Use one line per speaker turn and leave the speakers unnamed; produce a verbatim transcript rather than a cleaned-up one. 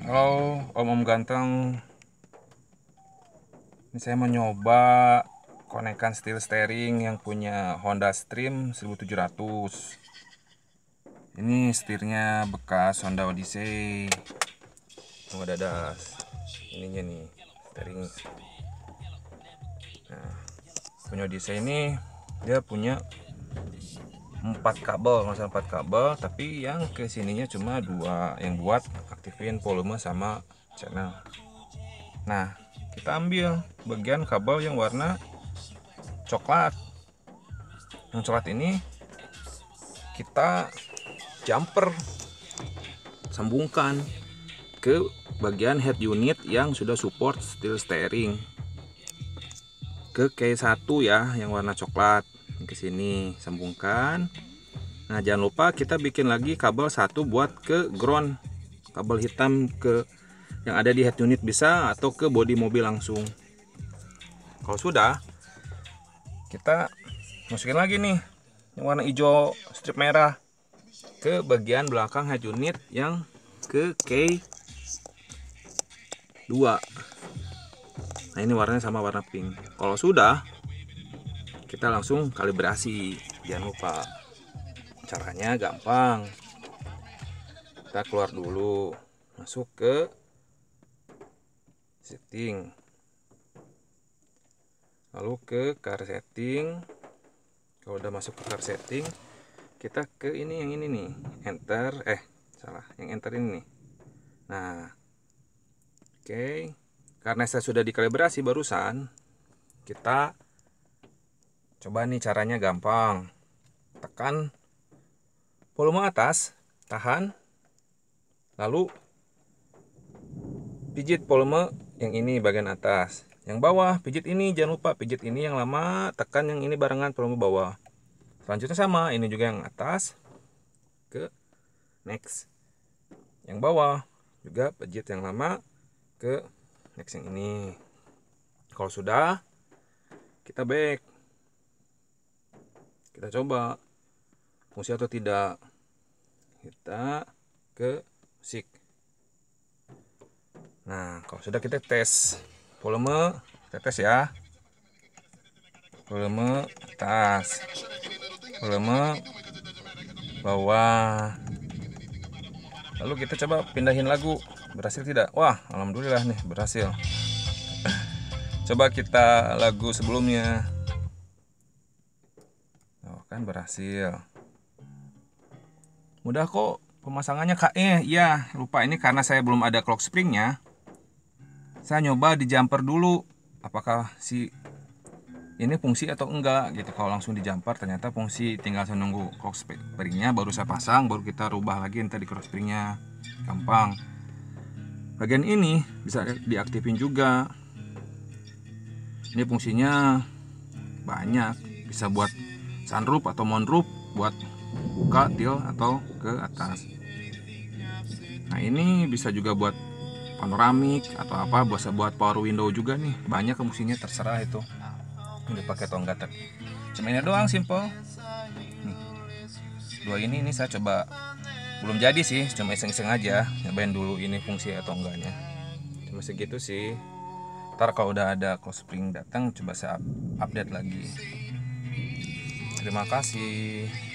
Halo om-om ganteng. Ini saya mau nyoba konekan steel steering yang punya Honda Stream seribu tujuh ratus. Ini setirnya bekas Honda Odyssey. Tunggu dadas. Ininya nih, steering. Nah, punya Odyssey ini dia punya empat kabel, masalah empat kabel, tapi yang ke sininya cuma dua, yang buat aktifin volume sama channel. Nah, kita ambil bagian kabel yang warna coklat. Yang coklat ini kita jumper sambungkan ke bagian head unit yang sudah support steel steering, ke K satu ya, yang warna coklat. Ke sini sambungkan. Nah, jangan lupa kita bikin lagi kabel satu buat ke ground, kabel hitam ke yang ada di head unit bisa, atau ke bodi mobil langsung. Kalau sudah, kita masukin lagi nih yang warna hijau strip merah ke bagian belakang head unit yang ke K dua. Nah, ini warnanya sama warna pink. Kalau sudah, kita langsung kalibrasi. Jangan lupa, caranya gampang. Kita keluar dulu, masuk ke setting, lalu ke car setting. Kalau udah masuk ke car setting, kita ke ini, yang ini nih, enter, eh salah, yang enter ini nih. Nah, oke, okay. Karena saya sudah dikalibrasi barusan, kita coba nih caranya gampang. Tekan volume atas, tahan, lalu pijit volume yang ini bagian atas. Yang bawah pijit ini, jangan lupa pijit ini yang lama, tekan yang ini barengan volume bawah. Selanjutnya sama, ini juga yang atas, ke next. Yang bawah juga pijit yang lama, ke next yang ini. Kalau sudah, kita back. Kita coba fungsi atau tidak. Kita ke musik. Nah, kalau sudah, kita tes volume, kita tes ya. Volume atas, volume bawah. Lalu kita coba pindahin lagu, berhasil tidak? Wah, alhamdulillah nih, berhasil. Coba kita lagu sebelumnya. Oh, kan berhasil. Mudah kok pemasangannya, Kak. Eh, iya, lupa, ini karena saya belum ada clock springnya. Saya nyoba di jumper dulu, apakah si ini fungsi atau enggak gitu. Kalau langsung di jumper ternyata fungsi, tinggal saya nunggu clock springnya baru saya pasang, baru kita rubah lagi nanti di clock springnya. Gampang. Bagian ini bisa diaktifin juga. Ini fungsinya banyak, bisa buat sunroof atau moonroof, buat buka tilt atau ke atas. Nah, ini bisa juga buat panoramik atau apa, bisa buat power window juga nih. Banyak fungsinya, terserah itu ini dipakai atau enggak. Cuma ini doang, simple. Nih, dua ini ini saya coba, belum jadi sih, cuma iseng-iseng aja nyobain dulu ini fungsi atau enggaknya. Cuma segitu sih. Ntar kalau udah ada clock spring datang, coba saya update lagi. Terima kasih.